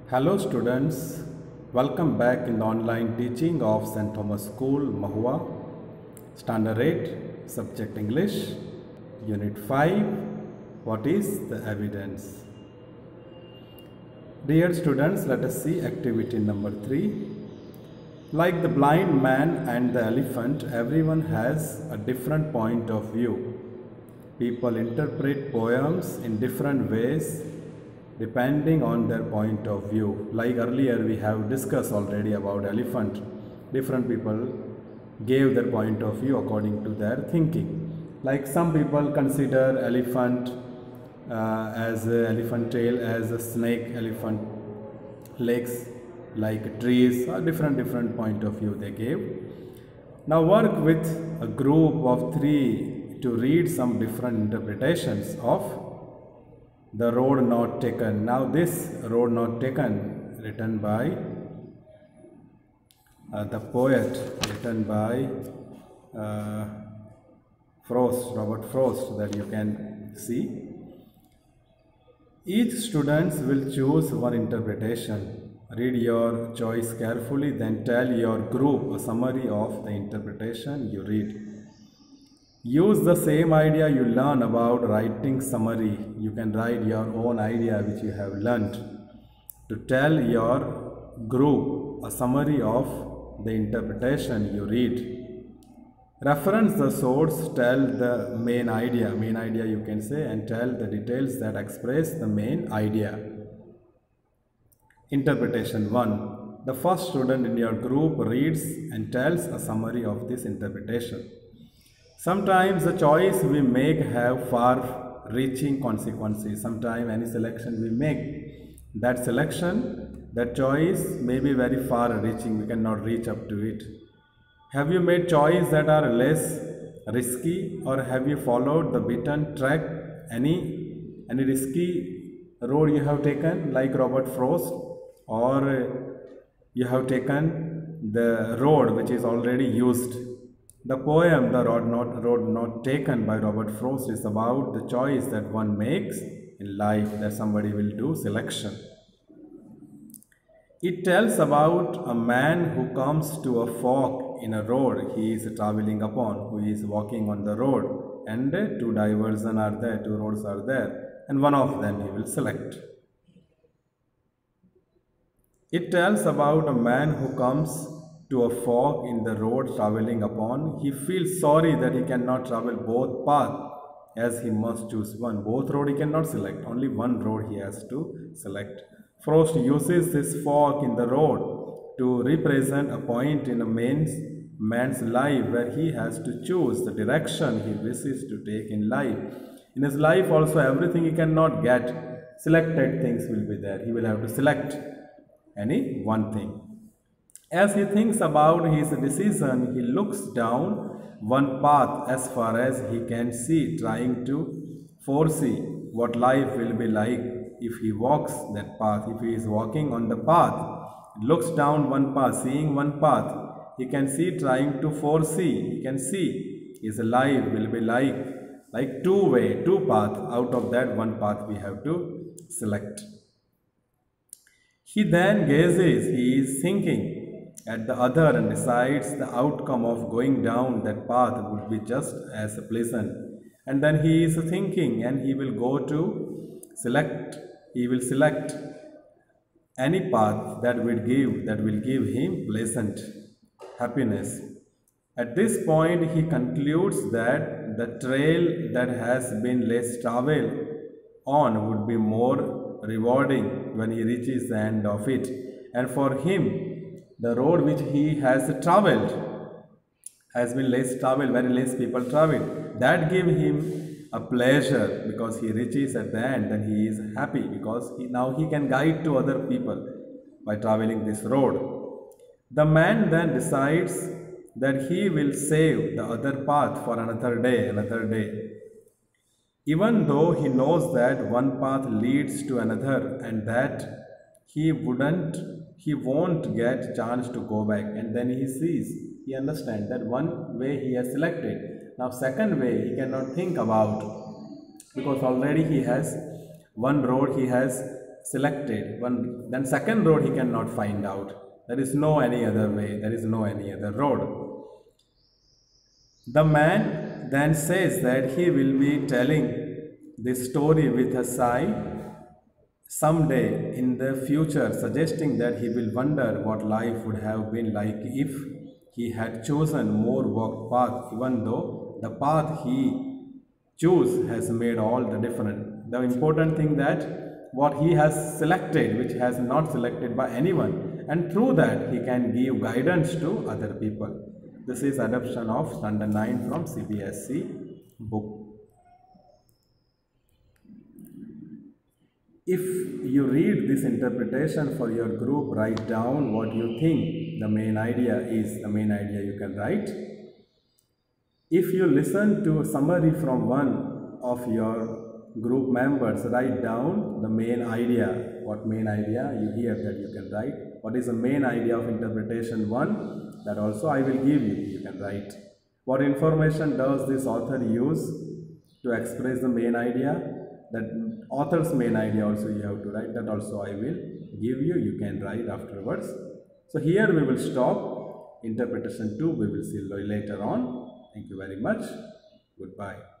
Hello students, welcome back in the online teaching of St. Thomas School, Mahua, Standard 8, Subject English, Unit 5, What is the Evidence? Dear students, let us see activity number 3. Like the blind man and the elephant, everyone has a different point of view. People interpret poems in different ways depending on their point of view. Like earlier we have discussed already about elephant. Different people gave their point of view according to their thinking. Like some people consider elephant as a elephant tail, as a snake, elephant legs, like trees, or different point of view they gave. Now work with a group of 3 to read some different interpretations of the road not taken. Now this road not taken, written by the poet, written by Robert Frost, that you can see. Each student will choose one interpretation. Read your choice carefully, then tell your group a summary of the interpretation you read. Use the same idea you learn about writing summary. You can write your own idea which you have learned to tell your group a summary of the interpretation you read. Reference the source, tell the main idea you can say, and tell the details that express the main idea. Interpretation 1. The first student in your group reads and tells a summary of this interpretation. Sometimes the choice we make have far-reaching consequences. Sometimes any selection we make, that selection, that choice may be very far-reaching. We cannot reach up to it. Have you made choices that are less risky, or have you followed the beaten track? Any risky road you have taken, like Robert Frost, or you have taken the road which is already used? The poem The Road Not Taken by Robert Frost is about the choice that one makes in life, that somebody will do selection. It tells about a man who comes to a fork in a road he is traveling upon, who is walking on the road, and 2 diversions are there, 2 roads are there, and one of them he will select. It tells about a man who comes to a fork in the road traveling upon. He feels sorry that he cannot travel both paths, as he must choose one. Both road he cannot select, only one road he has to select. Frost uses this fork in the road to represent a point in a man's life where he has to choose the direction he wishes to take in life. In his life also, everything he cannot get, selected things will be there. He will have to select any one thing. As he thinks about his decision, he looks down one path as far as he can see, trying to foresee what life will be like if he walks that path. If he is walking on the path, he looks down one path, seeing one path, he can see, trying to foresee, he can see his life will be like two paths. Out of that one path we have to select. He then gazes, he is thinking at the other and decides the outcome of going down that path would be just as pleasant. And then he is thinking, and he will go to select, he will select any path that will give him pleasant happiness. At this point he concludes that the trail that has been less traveled on would be more rewarding when he reaches the end of it. And for him, the road which he has traveled has been less traveled, very less people traveled. That gave him a pleasure because he reaches at the end, and he is happy because now he can guide to other people by traveling this road. The man then decides that he will save the other path for another day. Even though he knows that one path leads to another and that he won't get chance to go back, and then he understands that one way he has selected. Now second way he cannot think about, because already he has one road he has selected, one, then second road he cannot find out. There is no any other way, there is no any other road. The man then says that he will be telling this story with a sigh someday in the future, suggesting that he will wonder what life would have been like if he had chosen more walked path, even though the path he chose has made all the difference. The important thing that what he has selected, which has not selected by anyone, and through that he can give guidance to other people. This is adoption of standard 9 from CBSE book. If you read this interpretation for your group, write down what you think the main idea is. The main idea you can write. If you listen to a summary from one of your group members, write down the main idea. What main idea you hear that you can write. What is the main idea of interpretation 1? That also I will give you. You can write. What information does this author use to express the main idea? That author's main idea also you have to write. That also I will give you. You can write afterwards. So here we will stop. Interpretation 2 we will see later on. Thank you very much. Goodbye.